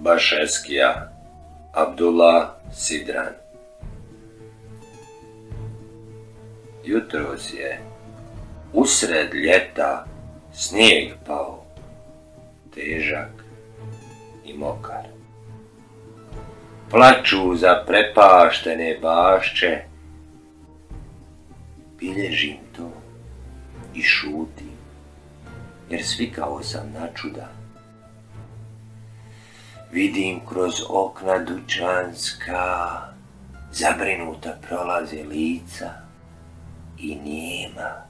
Bašeskija Abdullah Sidran. Jutros je usred ljeta snijeg pao, težak i mokar. Plaču zaprepaštene bašče, bilježim to i šutim, jer svikao sam na čuda. Vidim kroz okna dućanska, zabrinuta prolaze lica i nijema.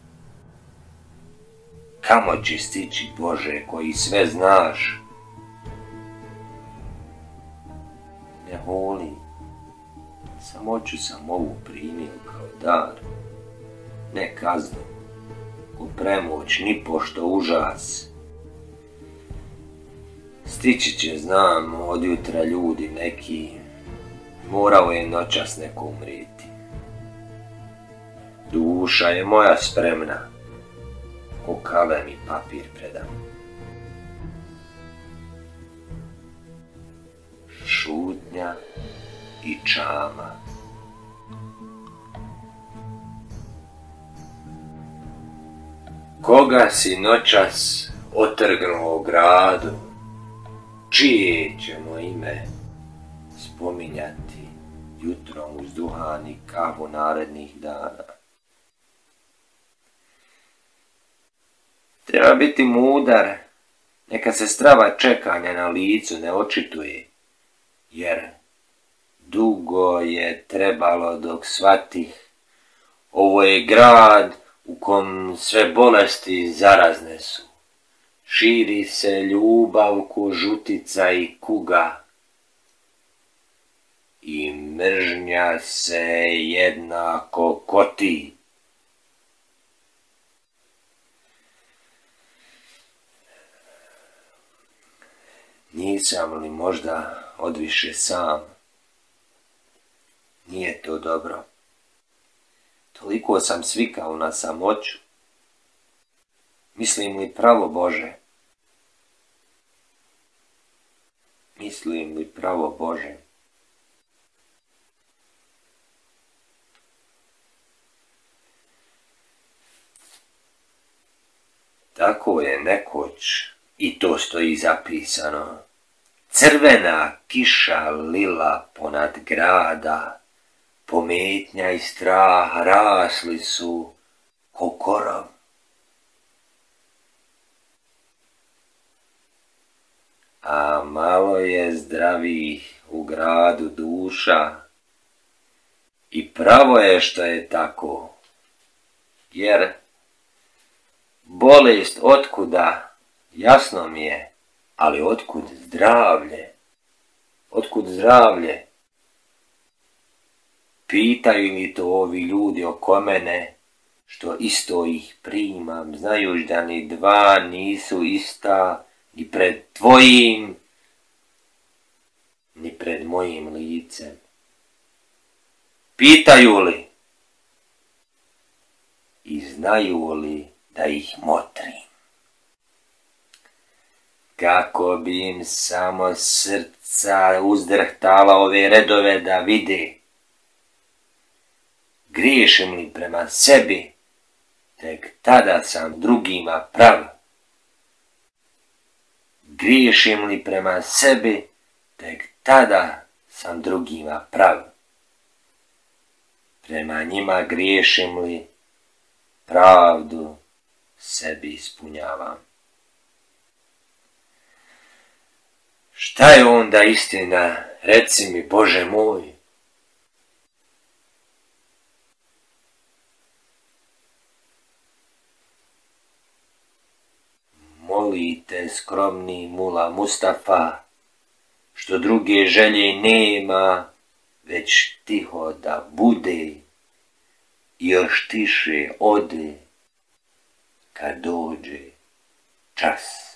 Kamo će stići, Bože, koji sve znaš? Ne volim, samoću sam ovu primio kao dar, ne kaznu, ko premoć, ni pošto užas. Stići će, znam, od jutra ljudi neki, morao je noćas neko umrijeti. Duša je moja spremna, ko kalem i papir predam. Šutnja i čama. Koga si noćas otrgnuo gradu, čije ćemo ime spominjati jutrom uz duhan i kavu narednih dana? Treba biti mudar, neka se strava čekanja na licu ne očituje, jer dugo je trebalo dok shvatih, ovo je grad u kom sve bolesti zarazne su. Širi se ljubav ko žutica i kuga i mržnja se jednako koti. Nisam li možda odviše sam? Nije to dobro. Toliko sam svikao na samoću. Mislim li pravo, Bože? Mislim li pravo, Bože? Tako je nekoć, i to stoji zapisano, crvena kiša lila ponad grada, pometnja i strah rasli su ko korov. A malo je zdravih u gradu duša i pravo je što je tako, jer bolest otkuda, jasno mi je, ali otkud zdravlje? Otkud zdravlje? Pitaju li to ovi ljudi oko mene, što isto ih primam, znajući da ni dva nisu ista, ni pred tvojim, ni pred mojim licem. Pitaju li i znaju li da ih motrim? Kako bi im samo srca uzdrhtala ove redove da vide. Griješim li prema sebi, tek tada sam drugima prav. Griješim li prema sebi, tek tada sam drugima prav. Prema njima griješim li, pravdu sebi ispunjavam. Šta je onda istina, reci mi, Bože moj? Molite skromni mula Mustafa, što druge želje nema, već tiho da bude i još tiše ode kad dođe čas.